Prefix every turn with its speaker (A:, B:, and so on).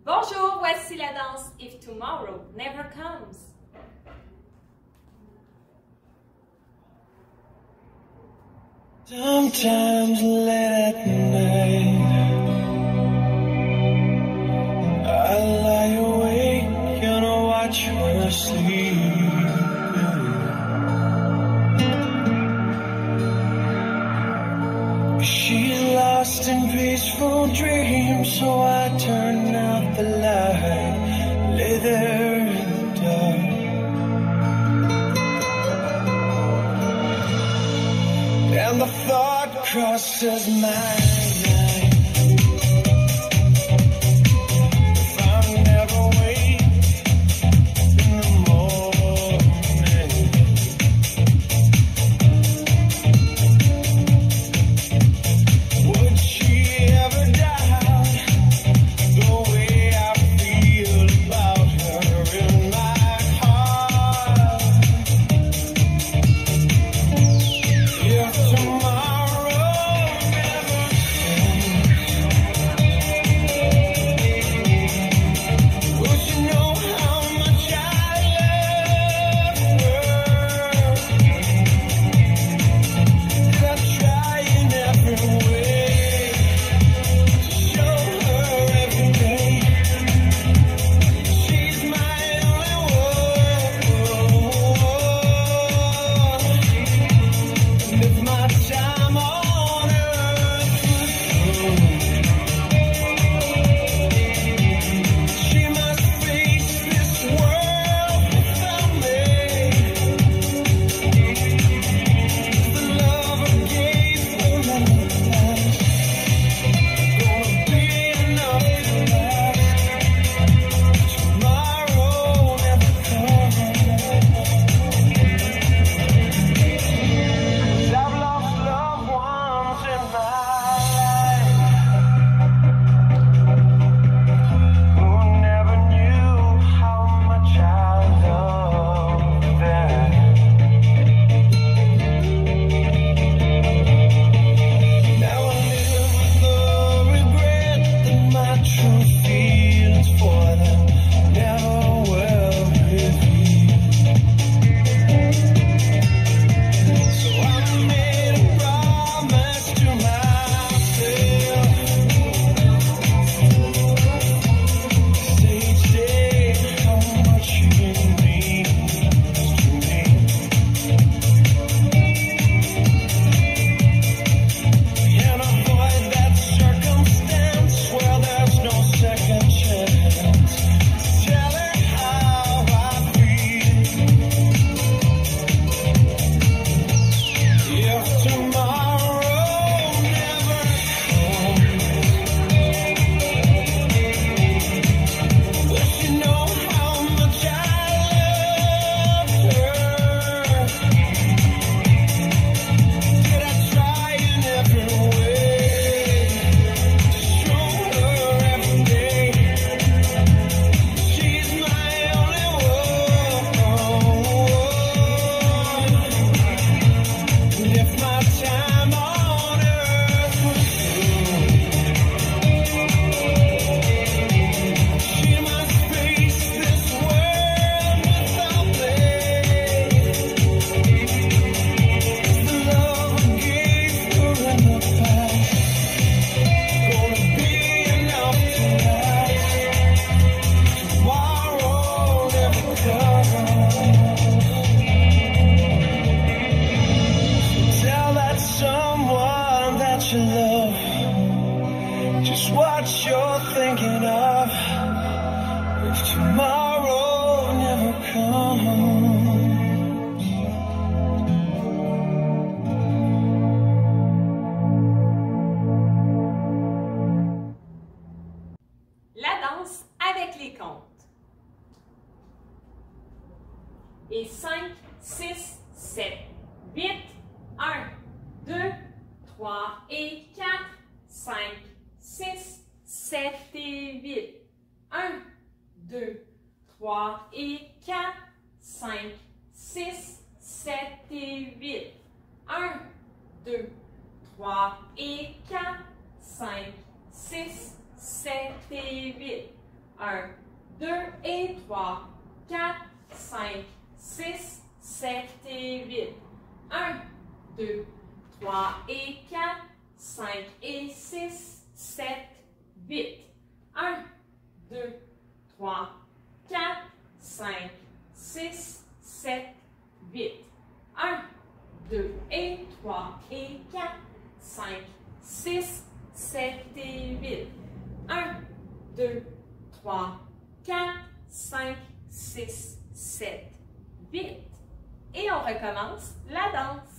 A: Bonjour, voici la danse If Tomorrow Never Comes.
B: Sometimes late at night I lie awake and I watch when I sleep. She's lost in peaceful dreams, so I turn out the light, lay there in the dark. And the thought crosses my mind, if I never wake in the morning, would she ever doubt the way I feel about her in my heart? If tomorrow never comes, will she know how much I love her? Did I try in every way to show her every day she's my only one? And if my time on earth was through, she must face this world without me. The love I gave her in the past gonna be enough to last. Tomorrow never comes. 'Cause I've lost loved ones in my life who never knew how much I loved them. Now I live with the regret that my true feelings for them never will reveal. So I made a promise to myself, say each day how much you mean to me, and avoid that circumstance where there's no second chance. Tell her how I feel. If tomorrow never comes, will she know how much I love her? Did I try in every way to show her every day she's my only one? And if my time on earth was through, she must face this world without me. The love I gave her in the past gonna be enough to last. Tomorrow never comes. Tell that someone that you love just what you're thinking of. If tomorrow never comes.
A: La danse avec les comptes. Et 5, 6, 7, 8, 1, 2, 3 et 4, 5, 6, 7 et 8, 1, 2, 3 et 4, 5, 6, 7 et 8, 1, 2, 3 et 4, 5, 6, 7 et 8, 1, 2 et 3, 4, 5, 6, 7 et 8. 1, 2, 3 et 4, 5 et 6, 7, 8. 1, 2, 3, 4, 5, 6, 7, 8. 1, 2 et 3 et 4, 5, 6, 7 et 8. 1, 2, 3, 4, 5, 6, 7, 8. Et on recommence la danse.